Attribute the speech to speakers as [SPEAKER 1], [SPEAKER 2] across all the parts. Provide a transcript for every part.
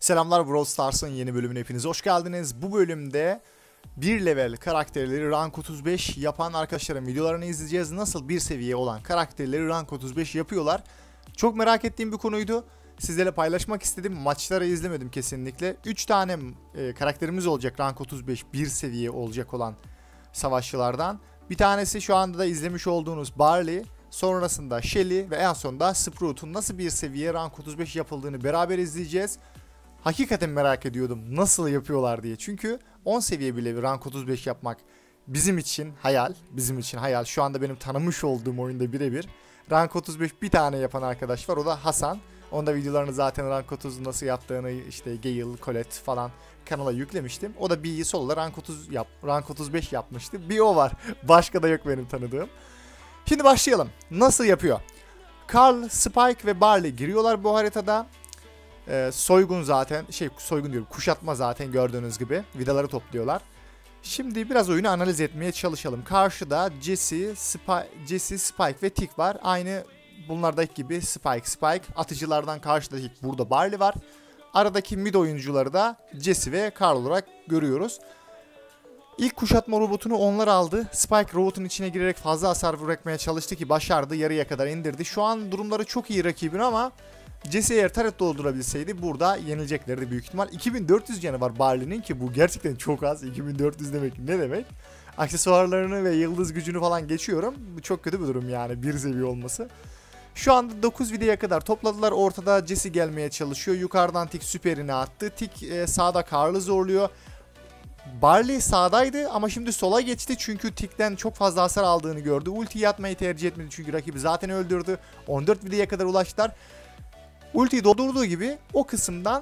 [SPEAKER 1] Selamlar, Brawl Stars'ın yeni bölümüne hepiniz hoş geldiniz. Bu bölümde 1 level karakterleri rank 35 yapan arkadaşların videolarını izleyeceğiz. Nasıl bir seviye olan karakterleri rank 35 yapıyorlar. Çok merak ettiğim bir konuydu. Sizlerle paylaşmak istedim. Maçları izlemedim kesinlikle. 3 tane karakterimiz olacak rank 35 bir seviye olacak olan savaşçılardan. Bir tanesi şu anda da izlemiş olduğunuz Barley. Sonrasında Shelly ve en sonunda Sprout'un nasıl bir seviye rank 35 yapıldığını beraber izleyeceğiz. Hakikaten merak ediyordum nasıl yapıyorlar diye. Çünkü 10 seviye bile bir rank 35 yapmak bizim için hayal. Bizim için hayal. Şu anda benim tanımış olduğum oyunda birebir. Rank 35 bir tane yapan arkadaş var. O da Hasan. Onda videolarını zaten rank 30 nasıl yaptığını işte Gale, Colette falan kanala yüklemiştim. O da bir solo'da rank 35 yapmıştı. Bir o var. Başka da yok benim tanıdığım. Şimdi başlayalım. Nasıl yapıyor? Carl, Spike ve Barley giriyorlar bu haritada. Soygun zaten soygun diyorum, kuşatma zaten gördüğünüz gibi vidaları topluyorlar. Şimdi biraz oyunu analiz etmeye çalışalım. Karşıda Jesse, Spike ve Tick var. Aynı bunlardaki gibi Spike atıcılardan karşıda Tick, burada Barley var. Aradaki mid oyuncuları da Jesse ve Carl olarak görüyoruz. İlk kuşatma robotunu onlar aldı. Spike robotun içine girerek fazla hasar bırakmaya çalıştı ki başardı, yarıya kadar indirdi. Şu an durumları çok iyi rakibin ama Jesse eğer taret doldurabilseydi burada yenileceklerdi büyük ihtimal. 2400 canı var Barley'nin ki bu gerçekten çok az. 2400 demek ne demek? Aksesuarlarını ve yıldız gücünü falan geçiyorum. Bu çok kötü bir durum yani, bir seviye olması. Şu anda 9 videoya kadar topladılar. Ortada Jesse gelmeye çalışıyor. Yukarıdan Tick süperini attı. Tick sağda Carl'ı zorluyor. Barley sağdaydı ama şimdi sola geçti çünkü Tick'ten çok fazla hasar aldığını gördü. Ultiyi atmayı tercih etmedi çünkü rakibi zaten öldürdü. 14 videoya kadar ulaştılar. Ultiyi doldurduğu gibi o kısımdan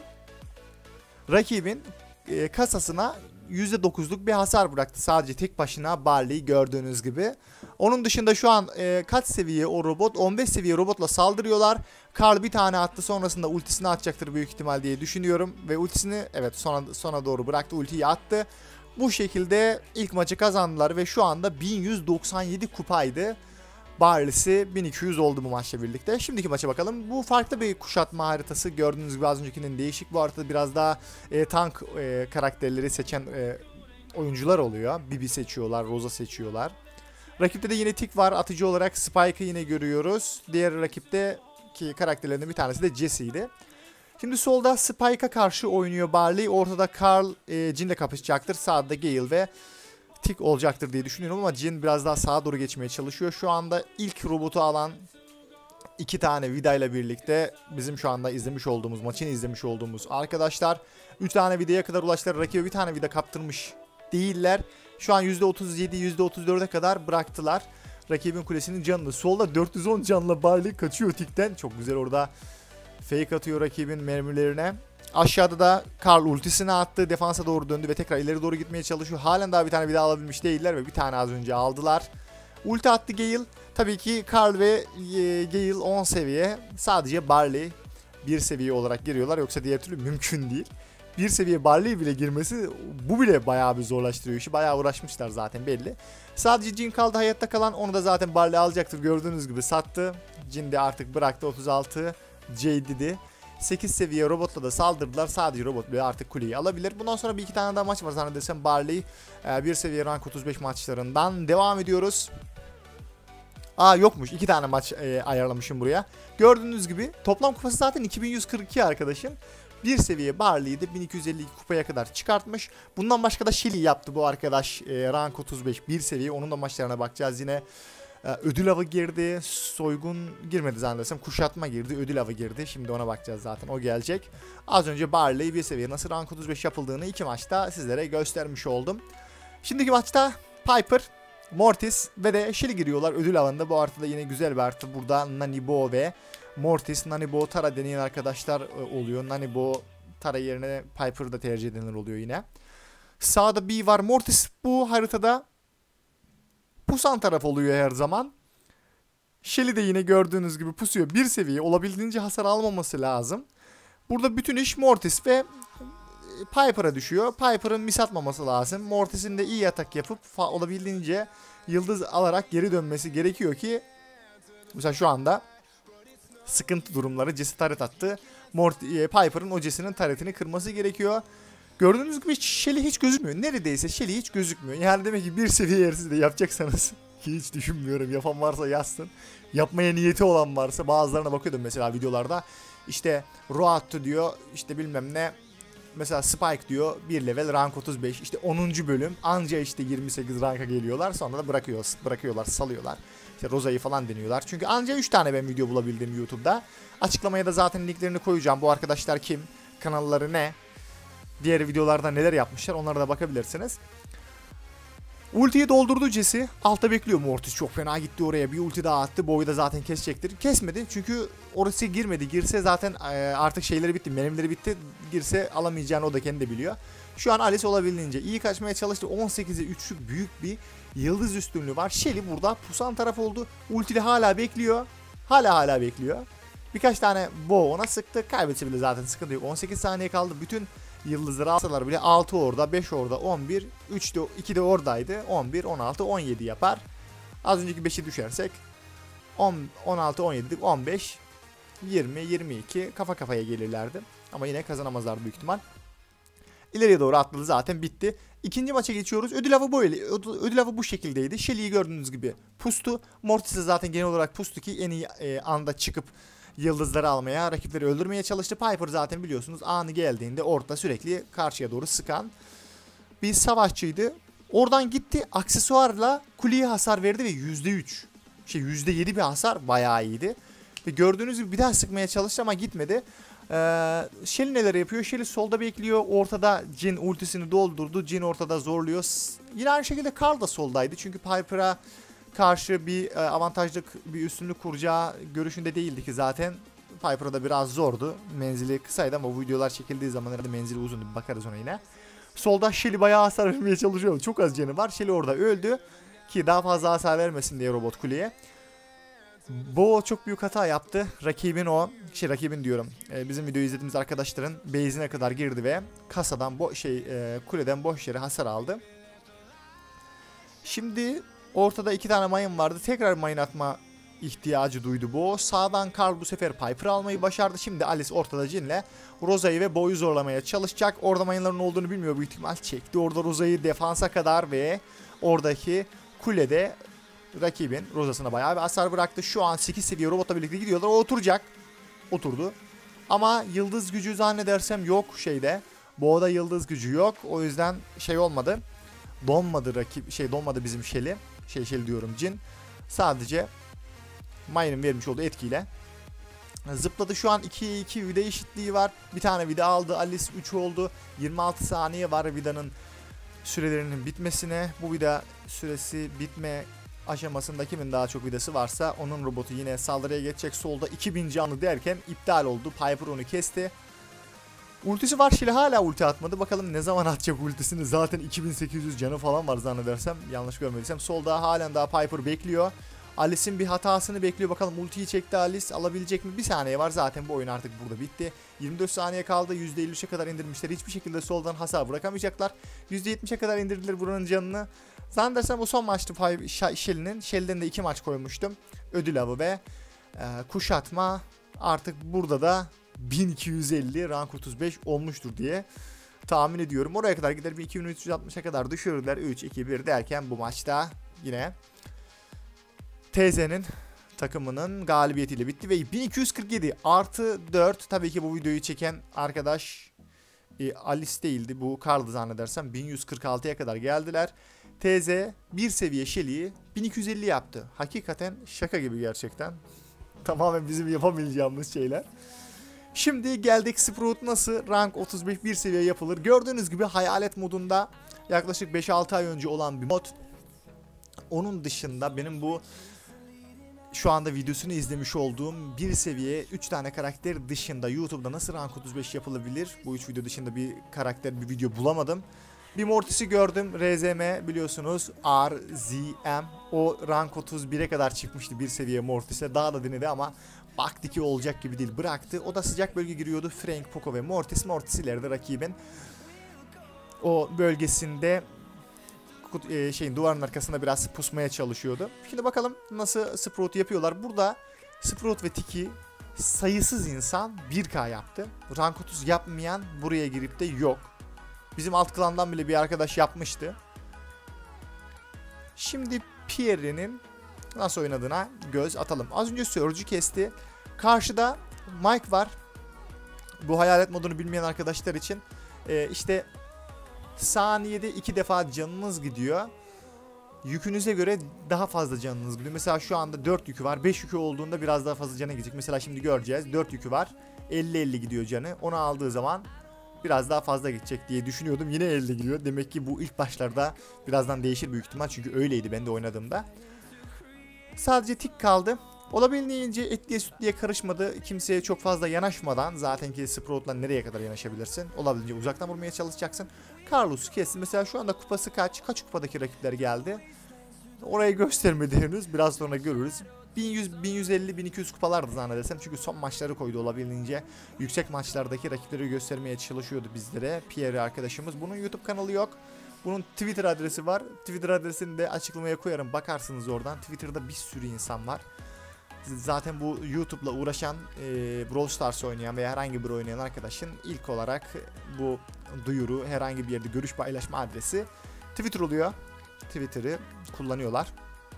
[SPEAKER 1] rakibin kasasına %9'luk bir hasar bıraktı. Sadece tek başına Barley gördüğünüz gibi. Onun dışında şu an kaç seviye o robot? 15 seviye robotla saldırıyorlar. Carl bir tane attı, sonrasında ultisini atacaktır büyük ihtimal diye düşünüyorum. Ve ultisini evet sona doğru bıraktı, ultiyi attı. Bu şekilde ilk maçı kazandılar ve şu anda 1197 kupaydı. Barley'si 1200 oldu bu maçla birlikte. Şimdiki maça bakalım. Bu farklı bir kuşatma haritası. Gördüğünüz gibi az öncekinin değişik. Bu haritada biraz daha tank karakterleri seçen oyuncular oluyor. Bibi seçiyorlar, Rosa seçiyorlar. Rakipte de yine Tick var. Atıcı olarak Spike'ı yine görüyoruz. Diğer rakipteki karakterlerinden bir tanesi de Jesse'ydi. Şimdi solda Spike'a karşı oynuyor Barley. Ortada Carl, Jin'le kapışacaktır. Sağda Gale ve Tick olacaktır diye düşünüyorum ama Jin biraz daha sağa doğru geçmeye çalışıyor. Şu anda ilk robotu alan 2 tane vida ile birlikte bizim şu anda izlemiş olduğumuz, maçını izlemiş olduğumuz arkadaşlar 3 tane vidaya kadar ulaştılar. Rakibe bir tane vida kaptırmış değiller. Şu an %37, %34'e kadar bıraktılar rakibin kulesinin canını. Solda 410 canla Barley kaçıyor Tick'ten. Çok güzel orada fake atıyor rakibin mermilerine. Aşağıda da Carl ultisini attı. Defansa doğru döndü ve tekrar ileri doğru gitmeye çalışıyor. Halen daha bir tane vida alabilmiş değiller ve bir tane az önce aldılar. Ulti attı Gale. Tabii ki Carl ve Gale 10 seviye. Sadece Barley 1 seviye olarak giriyorlar. Yoksa diğer türlü mümkün değil. 1 seviye Barley bile girmesi bu bile bayağı bir zorlaştırıyor işi. Bayağı uğraşmışlar zaten belli. Sadece Jin kaldı hayatta kalan. Onu da zaten Barley alacaktır. Gördüğünüz gibi sattı. Jin de artık bıraktı 36. Jade'di. 8 seviye robotla da saldırdılar. Sadece robot bile artık kuleyi alabilir. Bundan sonra bir iki tane daha maç var zannedersem Barley. 1 seviye rank 35 maçlarından devam ediyoruz. Yokmuş. 2 tane maç ayarlamışım buraya. Gördüğünüz gibi toplam kupası zaten 2142 arkadaşın. 1 seviye Barley'i de 1252 kupaya kadar çıkartmış. Bundan başka da Shelly yaptı bu arkadaş. Rank 35 1 seviye. Onun da maçlarına bakacağız yine. Ödül avı girdi. Soygun girmedi zannedersem. Kuşatma girdi. Ödül avı girdi. Şimdi ona bakacağız zaten. O gelecek. Az önce Barley bir seviye nasıl rank 35 yapıldığını 2 maçta sizlere göstermiş oldum. Şimdiki maçta Piper, Mortis ve de Shelly giriyorlar ödül avında. Bu haritada yine güzel bir harita. Burada Nanibo ve Mortis, Nanibo, Tara deneyen arkadaşlar oluyor. Nanibo, Tara yerine Piper'da tercih edilenler oluyor yine. Sağda B var. Mortis bu haritada pusan taraf oluyor her zaman. Shelly de yine gördüğünüz gibi pusuyor. 1 seviye, olabildiğince hasar almaması lazım. Burada bütün iş Mortis ve Piper'a düşüyor. Piper'ın mis atmaması lazım. Mortis'in de iyi atak yapıp olabildiğince yıldız alarak geri dönmesi gerekiyor ki mesela şu anda sıkıntı durumları. Jesse taret attı. Piper'ın hocasının taretini kırması gerekiyor. Gördüğünüz gibi Shelly hiç gözükmüyor. Neredeyse Shelly hiç gözükmüyor. Yani demek ki bir seviye eğer siz de yapacaksanız ki hiç düşünmüyorum. Yapan varsa yazsın. Yapmaya niyeti olan varsa, bazılarına bakıyordum mesela videolarda. İşte Road diyor, işte bilmem ne. Mesela Spike diyor 1 level rank 35, işte 10. bölüm anca işte 28 ranka geliyorlar, sonra da bırakıyorlar, salıyorlar. İşte Rosa'yı falan deniyorlar. Çünkü anca 3 tane ben video bulabildim YouTube'da. Açıklamaya da zaten linklerini koyacağım. Bu arkadaşlar kim? Kanalları ne? Diğer videolarda neler yapmışlar? Onlara da bakabilirsiniz. Ultiyi doldurdu Jesse. Altta bekliyor Mortis. Çok fena gitti oraya. Bir ulti daha attı. Boyu da zaten kesecektir. Kesmedi. Çünkü orası girmedi. Girse zaten artık şeyleri bitti. Mermileri bitti. Girse alamayacağını o da kendi de biliyor. Şu an Alice olabildiğince iyi kaçmaya çalıştı. 18'e 3'lük büyük bir yıldız üstünlüğü var. Shelly burada pusan taraf oldu. Ultili hala bekliyor. Hala bekliyor. Birkaç tane bow ona sıktı. Kaybetse bile zaten sıkıntı yok. 18 saniye kaldı. Bütün yıldızları alsalar bile 6 orada, 5 orada, 11, 3 de 2 de oradaydı. 11, 16, 17 yapar. Az önceki 5'i düşersek 10, 16, 17, 15, 20, 22 kafa kafaya gelirlerdi. Ama yine kazanamazlar büyük ihtimal. İleriye doğru atladı, zaten bitti. İkinci maça geçiyoruz. Ödül avı böyle. Ödül avı bu şekildeydi. Shelly'yi gördüğünüz gibi pustu. Mortis de zaten genel olarak pustu ki en iyi anda çıkıp yıldızları almaya, rakipleri öldürmeye çalıştı. Piper zaten biliyorsunuz anı geldiğinde ortada sürekli karşıya doğru sıkan bir savaşçıydı. Oradan gitti, aksesuarla kuleye hasar verdi ve %3, %7 bir hasar, bayağı iyiydi. Ve gördüğünüz gibi bir daha sıkmaya çalıştı ama gitmedi. Shelly neler yapıyor? Shelly solda bekliyor. Ortada Jhin ultisini doldurdu. Jhin ortada zorluyor. Yine aynı şekilde Karl da soldaydı. Çünkü Piper'a karşı bir avantajlık, bir üstünlük kuracağı görüşünde değildi ki zaten. Piper'a da biraz zordu. Menzili kısaydı ama bu videolar çekildiği zaman herhalde menzili uzundu. Bir bakarız ona yine. Solda Shelly bayağı hasar vermeye çalışıyor. Çok az canı var. Shelly orada öldü. Ki daha fazla hasar vermesin diye robot kuleye. Bo çok büyük hata yaptı. Rakibin bizim videoyu izlediğimiz arkadaşların base'ine kadar girdi ve kasadan kuleden boş yere hasar aldı. Şimdi ortada 2 tane mayın vardı. Tekrar mayın atma ihtiyacı duydu Bo. Sağdan Karl bu sefer Piper almayı başardı. Şimdi Alice ortada Jhin'le Rosa'yı ve Bo'yu zorlamaya çalışacak. Orada mayınların olduğunu bilmiyor büyük ihtimal. Çekti orada Rosa'yı defansa kadar ve oradaki kulede rakibin Rosa'sına bayağı bir hasar bıraktı. Şu an 8 seviye robotla birlikte gidiyorlar. O oturacak. Oturdu. Ama yıldız gücü zannedersem yok şeyde. Bo'da yıldız gücü yok. O yüzden olmadı. Donmadı bizim Shelly diyorum, Jhin. Sadece May'ın vermiş olduğu etkiyle zıpladı. Şu an 2'ye 2 vida eşitliği var. Bir tane vida aldı. Alice 3 oldu. 26 saniye var vidanın sürelerinin bitmesine. Bu vida süresi bitme aşamasında kimin daha çok vidası varsa onun robotu yine saldırıya geçecek. Solda 2000 canlı derken iptal oldu. Piper onu kesti. Ultisi var. Shelly hala ulti atmadı. Bakalım ne zaman atacak ultisini. Zaten 2800 canı falan var zannedersem. Yanlış görmediysem. Solda halen daha Piper bekliyor. Alice'in bir hatasını bekliyor. Bakalım ultiyi çekti Alice. Alabilecek mi? Bir saniye var. Zaten bu oyun artık burada bitti. 24 saniye kaldı. %53'e kadar indirmişler. Hiçbir şekilde soldan hasar bırakamayacaklar. %70'e kadar indirdiler buranın canını. Zannedersem bu son maçtı Shelly'nin. Shelly'den de 2 maç koymuştum. Ödül avı ve kuşatma. Artık burada da 1250 rank 35 olmuştur diye tahmin ediyorum. Oraya kadar gider, bir 2360'a kadar düşürürler. 3-2-1 derken bu maçta yine TZ'nin takımının galibiyetiyle bitti ve 1247 artı 4, tabii ki bu videoyu çeken arkadaş Alice değildi, bu Karl'dı zannedersem. 1146'ya kadar geldiler. TZ bir seviye Shelly'yi 1250 yaptı. Hakikaten şaka gibi gerçekten. Tamamen bizim yapamayacağımız şeyler. Şimdi geldik Sprout nasıl rank 35 bir seviye yapılır. Gördüğünüz gibi hayalet modunda yaklaşık 5-6 ay önce olan bir mod. Onun dışında benim bu şu anda videosunu izlemiş olduğum bir seviye 3 tane karakter dışında YouTube'da nasıl rank 35 yapılabilir? Bu 3 video dışında bir video bulamadım. Bir Mortis'i gördüm. RZM biliyorsunuz. RZM. O rank 31'e kadar çıkmıştı bir seviye Mortis'le. Daha da denedi ama baktı ki olacak gibi değil. Bıraktı. O da sıcak bölge giriyordu. Frank, Poco ve Mortis. Mortis ileride rakibin o bölgesinde duvarın arkasında biraz pusmaya çalışıyordu. Şimdi bakalım nasıl Sprout yapıyorlar. Burada Sprout ve Tiki sayısız insan 1K yaptı. Rank 30 yapmayan buraya girip de yok. Bizim alt klandan bile bir arkadaş yapmıştı. Şimdi Pierre'nin nasıl oynadığına göz atalım. Az önce Surge'ü kesti. Karşıda Mike var. Bu hayalet modunu bilmeyen arkadaşlar için işte saniyede 2 defa canınız gidiyor. Yükünüze göre daha fazla canınız gidiyor. Mesela şu anda 4 yükü var. 5 yükü olduğunda biraz daha fazla cana gidecek. Mesela şimdi göreceğiz. 4 yükü var. 50-50 gidiyor canı. Onu aldığı zaman biraz daha fazla gidecek diye düşünüyordum. Yine 50 gidiyor. Demek ki bu ilk başlarda birazdan değişir büyük ihtimal. Çünkü öyleydi ben de oynadığımda. Sadece tik kaldı. Olabildiğince etliye sütlüye karışmadı. Kimseye çok fazla yanaşmadan, zaten ki Sprout'la nereye kadar yanaşabilirsin? Olabildiğince uzaktan vurmaya çalışacaksın. Carlos'u kesti. Mesela şu anda kupası kaç? Kaç kupadaki rakipler geldi? Orayı göstermedi henüz. Biraz sonra görürüz. 1100, 1150, 1200 kupalardı zannedersem. Çünkü son maçları koydu olabildiğince. Yüksek maçlardaki rakipleri göstermeye çalışıyordu bizlere. Pierre arkadaşımız. Bunun YouTube kanalı yok. Bunun Twitter adresi var. Twitter adresini de açıklamaya koyarım. Bakarsınız oradan. Twitter'da bir sürü insan var. Zaten bu YouTube'la uğraşan, Brawl Stars oynayan veya herhangi bir oynayan arkadaşın ilk olarak bu duyuru, herhangi bir yerde görüş paylaşma adresi Twitter oluyor. Twitter'ı kullanıyorlar.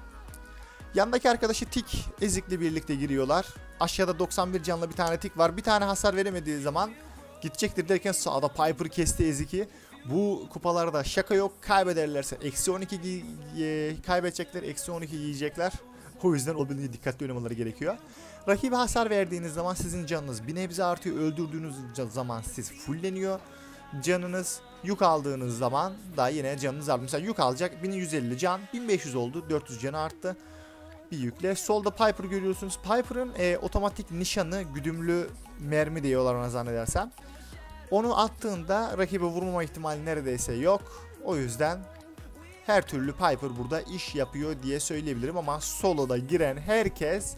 [SPEAKER 1] Yandaki arkadaşı Tik Ezik'le birlikte giriyorlar. Aşağıda 91 canlı bir tane Tik var. Bir tane hasar veremediği zaman gidecektir derken sağda Piper kesti Ezik'i. Bu kupalarda şaka yok. Kaybederlerse eksi 12 kaybedecekler. Eksi 12 yiyecekler. O yüzden olabildiğince dikkatli oynamaları gerekiyor. Rakibe hasar verdiğiniz zaman sizin canınız bir nebze artıyor. Öldürdüğünüz zaman siz fulleniyor. Canınız yük aldığınız zaman da yine canınız artıyor. Mesela yük alacak 1150 can. 1500 oldu. 400 canı arttı. Bir yükle. Solda Piper görüyorsunuz. Piper'ın otomatik nişanı, güdümlü mermi diyorlar ona zannedersem. Onu attığında rakibe vurmama ihtimali neredeyse yok. O yüzden her türlü Piper burada iş yapıyor diye söyleyebilirim ama solo'da giren herkes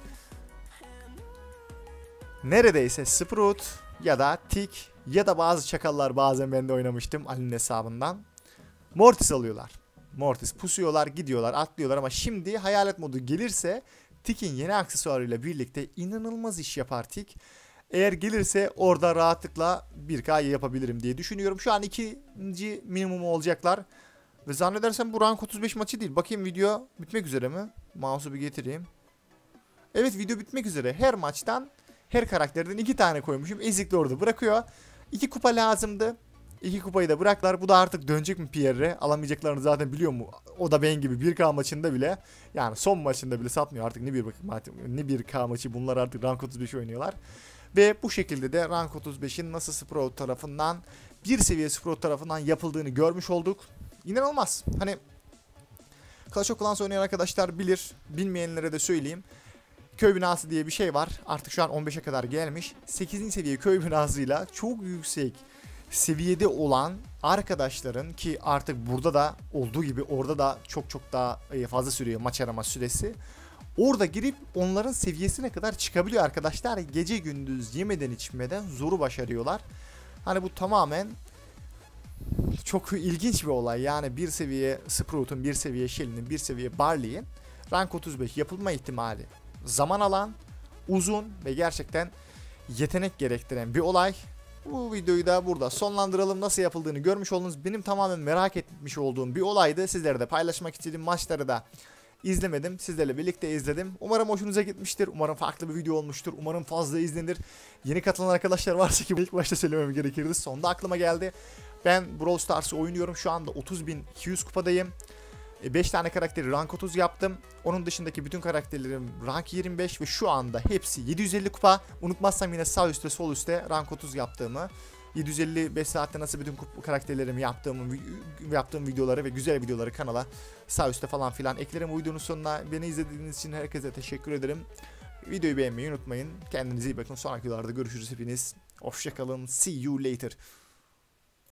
[SPEAKER 1] neredeyse Sprout ya da Tik ya da bazı çakallar, bazen ben de oynamıştım Ali'nin hesabından, Mortis alıyorlar. Mortis pusuyorlar, gidiyorlar, atlıyorlar ama şimdi hayalet modu gelirse Tik'in yeni aksesuarıyla birlikte inanılmaz iş yapar Tik. Eğer gelirse orada rahatlıkla 1K yapabilirim diye düşünüyorum. Şu an ikinci minimum olacaklar. Ve zannedersem bu rank 35 maçı değil. Bakayım video bitmek üzere mi? Mouse'u bir getireyim. Evet, video bitmek üzere. Her maçtan, her karakterden 2 tane koymuşum. Ezik de orada bırakıyor. 2 kupa lazımdı. 2 kupayı da bıraktılar. Bu da artık dönecek mi Pierre? Alamayacaklarını zaten biliyor mu? O da ben gibi 1K maçında bile, yani son maçında bile satmıyor artık. Ne 1K maçı, bunlar artık rank 35 oynuyorlar. Ve bu şekilde de rank 35'in nasıl Sprout tarafından, bir seviye Sprout tarafından yapıldığını görmüş olduk. İnanılmaz. Hani Clash of Clans oynayan arkadaşlar bilir. Bilmeyenlere de söyleyeyim. Köy binası diye bir şey var. Artık şu an 15'e kadar gelmiş. 8. seviye köy binasıyla çok yüksek seviyede olan arkadaşların, ki artık burada da olduğu gibi orada da çok daha fazla sürüyor maç arama süresi. Orada girip onların seviyesine kadar çıkabiliyor arkadaşlar. Gece gündüz yemeden içmeden zoru başarıyorlar. Hani bu tamamen çok ilginç bir olay. Yani bir seviye Sprout'un, bir seviye Shelly'nin, bir seviye Barley'in rank 35 yapılma ihtimali zaman alan, uzun ve gerçekten yetenek gerektiren bir olay. Bu videoyu da burada sonlandıralım. Nasıl yapıldığını görmüş oldunuz. Benim tamamen merak etmiş olduğum bir olaydı. Sizlere de paylaşmak istedim. Maçları da izlemedim. Sizlerle birlikte izledim. Umarım hoşunuza gitmiştir. Umarım farklı bir video olmuştur. Umarım fazla izlenir. Yeni katılan arkadaşlar varsa, ki ilk başta söylemem gerekirdi, sonda aklıma geldi. Ben Brawl Stars'ı oynuyorum. Şu anda 30.200 kupadayım. 5 tane karakteri rank 30 yaptım. Onun dışındaki bütün karakterlerim rank 25 ve şu anda hepsi 750 kupa. Unutmazsam yine sağ üstte sol üstte rank 30 yaptığımı, 755 saatte nasıl bütün karakterlerimi yaptığım videoları ve güzel videoları kanala sağ üstte falan filan eklerim. Videonun sonuna beni izlediğiniz için herkese teşekkür ederim. Videoyu beğenmeyi unutmayın. Kendinize iyi bakın. Sonraki videolarda görüşürüz hepiniz. Hoşçakalın. See you later.